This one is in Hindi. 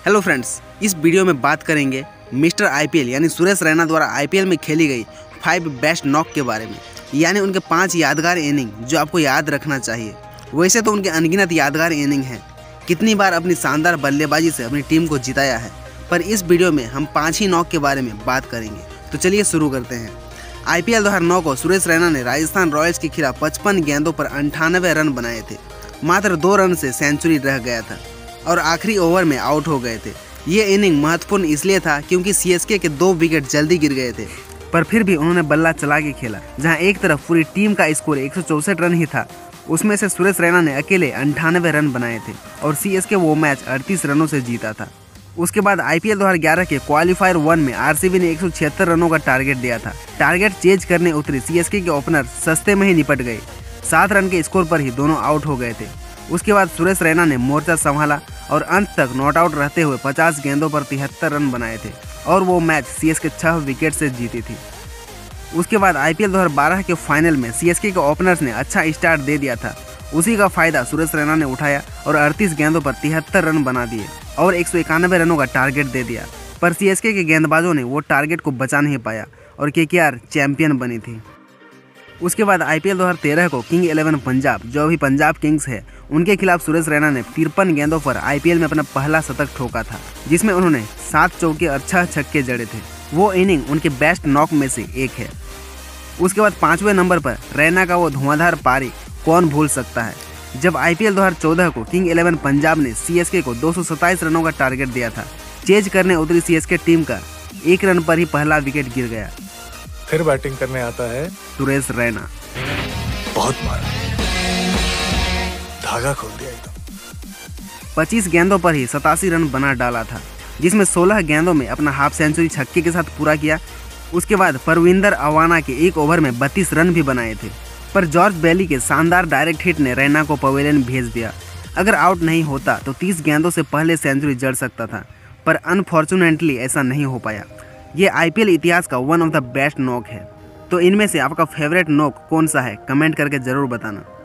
हेलो फ्रेंड्स, इस वीडियो में बात करेंगे मिस्टर आईपीएल यानी सुरेश रैना द्वारा आईपीएल में खेली गई 5 बेस्ट नॉक के बारे में, यानी उनके 5 यादगार इनिंग जो आपको याद रखना चाहिए। वैसे तो उनके अनगिनत यादगार इनिंग हैं, कितनी बार अपनी शानदार बल्लेबाजी से अपनी टीम को जिताया है, पर इस वीडियो में हम 5 ही नॉक के बारे में बात करेंगे। तो चलिए शुरू करते हैं। आईपीएल 2009 को सुरेश रैना ने राजस्थान रॉयल्स के खिलाफ 55 गेंदों पर 98 रन बनाए थे। मात्र 2 रन से सेंचुरी रह गया था और आखिरी ओवर में आउट हो गए थे। ये इनिंग महत्वपूर्ण इसलिए था क्योंकि सीएसके के 2 विकेट जल्दी गिर गए थे, पर फिर भी उन्होंने बल्ला चला के खेला। जहां एक तरफ पूरी टीम का स्कोर 164 रन ही था, उसमें से सुरेश रैना ने अकेले 98 रन बनाए थे और सीएसके वो मैच 38 रनों से जीता था। उसके बाद आईपीएल 2011 के क्वालिफायर 1 में आरसीबी ने 176 रनों का टारगेट दिया था। टारगेट चेज करने उतरी सीएसके के ओपनर सस्ते में ही निपट गए। 7 रन के स्कोर पर ही दोनों आउट हो गए थे। उसके बाद सुरेश रैना ने मोर्चा संभाला और अंत तक नॉट आउट रहते हुए 50 गेंदों पर 73 रन बनाए थे और वो मैच सीएसके 6 विकेट से जीती थी। उसके बाद आईपीएल 2012 के फाइनल में सीएसके के ओपनर्स ने अच्छा स्टार्ट दे दिया था। उसी का फायदा सुरेश रैना ने उठाया और 38 गेंदों पर 73 रन बना दिए और 191 रनों का टारगेट दे दिया, पर सीएसके के गेंदबाजों ने वो टारगेट को बचा नहीं पाया और केकेआर चैंपियन बनी थी। उसके बाद आईपीएल 2013 को किंग 11 पंजाब, जो अभी पंजाब किंग्स है, उनके खिलाफ सुरेश रैना ने 53 गेंदों पर आईपीएल में अपना पहला शतक ठोका था, जिसमें उन्होंने 7 चौके और 6 छक्के जड़े थे। वो इनिंग उनके बेस्ट नॉक में से एक है। उसके बाद 5वें नंबर पर रैना का वो धुआंधार पारी कौन भूल सकता है, जब आईपीएल 2014 को किंग 11 पंजाब ने सीएसके को 227 रनों का टारगेट दिया था। चेज करने उतरी सीएसके टीम का 1 रन पर ही पहला विकेट गिर गया। फिर बैटिंग करने आता है सुरेश रैना। बहुत मारा, धागा खोल दिया एकदम। 25 गेंदों पर ही 87 रन बना डाला था, जिसमें 16 गेंदों में अपना हाफ सेंचुरी छक्के के साथ पूरा किया। उसके बाद परविंदर अवाना के 1 ओवर में 32 रन भी बनाए थे, पर जॉर्ज बेली के शानदार डायरेक्ट हिट ने रैना को पवेलियन भेज दिया। अगर आउट नहीं होता तो 30 गेंदों से पहले सेंचुरी जड़ सकता था, पर अनफॉर्चुनेटली ऐसा नहीं हो पाया। ये आईपीएल इतिहास का one of the best knock है। तो इनमें से आपका फेवरेट नॉक कौन सा है, कमेंट करके ज़रूर बताना।